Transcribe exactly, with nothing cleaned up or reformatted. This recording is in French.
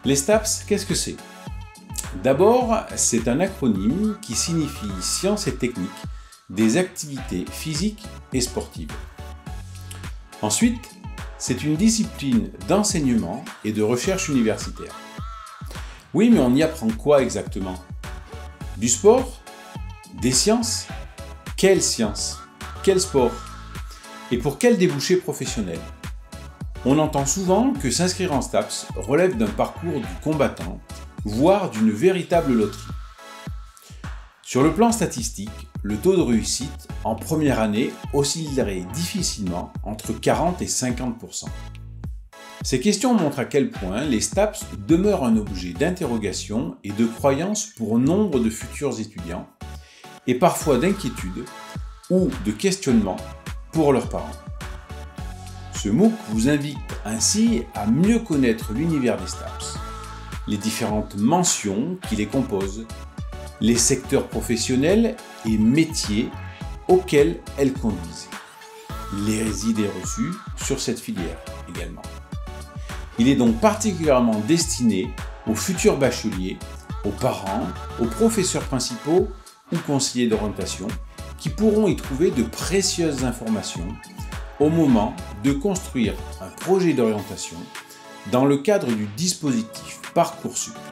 Les STAPS, qu'est-ce que c'est? D'abord, c'est un acronyme qui signifie sciences et techniques des activités physiques et sportives. Ensuite, c'est une discipline d'enseignement et de recherche universitaire. Oui, mais on y apprend quoi exactement? Du sport? Des sciences? Quelles sciences? Quel sport? Et pour quel débouché professionnel? On entend souvent que s'inscrire en STAPS relève d'un parcours du combattant, voire d'une véritable loterie. Sur le plan statistique, le taux de réussite en première année oscillerait difficilement entre quarante et cinquante pour cent. Ces questions montrent à quel point les STAPS demeurent un objet d'interrogation et de croyance pour nombre de futurs étudiants, et parfois d'inquiétude ou de questionnement pour leurs parents. Ce MOOC vous invite ainsi à mieux connaître l'univers des STAPS, les différentes mentions qui les composent, les secteurs professionnels et métiers auxquels elles conduisent, les idées reçues sur cette filière également. Il est donc particulièrement destiné aux futurs bacheliers, aux parents, aux professeurs principaux ou conseillers d'orientation qui pourront y trouver de précieuses informations au moment de construire un projet d'orientation dans le cadre du dispositif Parcoursup.